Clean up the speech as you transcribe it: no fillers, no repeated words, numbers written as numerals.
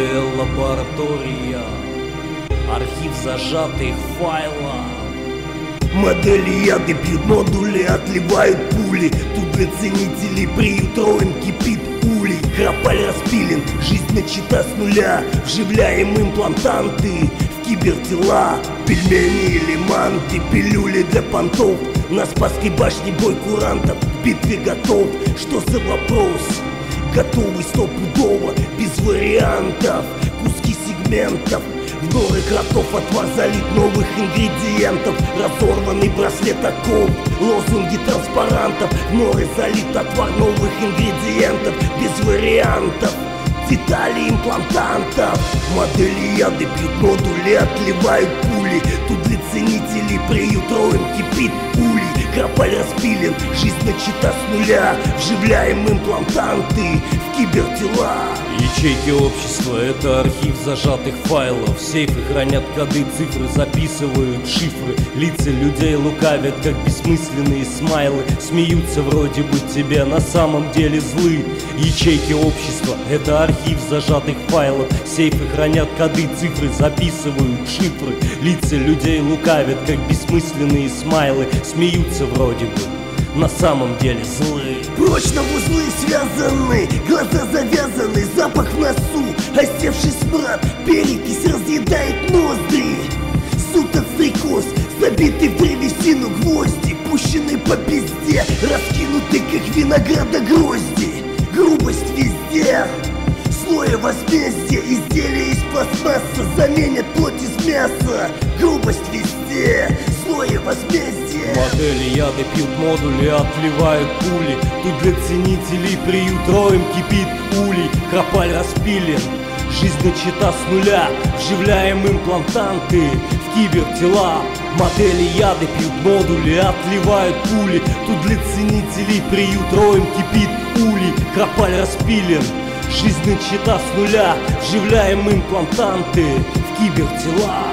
МДЛ-лаборатория. Архив зажатых файлов. Модели яды пьют, модули отливают пули. Тут для ценителей приют роем кипит улей. Крополь распилен, жизнь начата с нуля. Вживляем имплантанты в кибертела. Пельмени или манты, пилюли для понтов. На Спасской башне бой курантов, к битве готов. Что за вопрос? Готовый стопудово, без вариантов. Куски сегментов, в норы кротов отвар залит новых ингредиентов. Разорванный браслет оков, лозунги транспарантов. В норы залит отвар новых ингредиентов, без вариантов. Детали имплантантов. Модели яды пьют, модули отливают пули. Тут для ценителей приют роем кипит улей. Крополь распилен, жизнь начата с нуля. Вживляем имплантанты в кибертела. Ячейки общества — это архив зажатых файлов. Сейфы хранят коды, цифры записывают шифры. Лица людей лукавят, как бессмысленные смайлы. Смеются вроде бы тебе, на самом деле злы. Ячейки общества — это архив зажатых файлов. Сейфы хранят коды, цифры записывают шифры. Лица людей лукавят, как бессмысленные смайлы. Смеются вроде бы, на самом деле злые. Прочно в узлы связаны, глаза завязаны, запах в носу, осевший смрад, перекись разъедает ноздри. Суток стрекоз, забитый в древесину гвозди, пущенный по пизде, раскинутый как винограда грозди. Грубость везде, слоя возмездия, изделия из пластмасса заменят плоть из мяса. Грубость везде, слоя возмездия. Модели яды пьют, модули отливают пули. Тут для ценителей приют роем кипит улей. Крополь распилен, жизнь начата с нуля. Вживляем имплантанты в кибертела. Модели яды пьют, модули отливают пули. Тут для ценителей приют роем кипит улей. Крополь распилен, жизнь начата с нуля. Вживляем имплантанты в кибертела.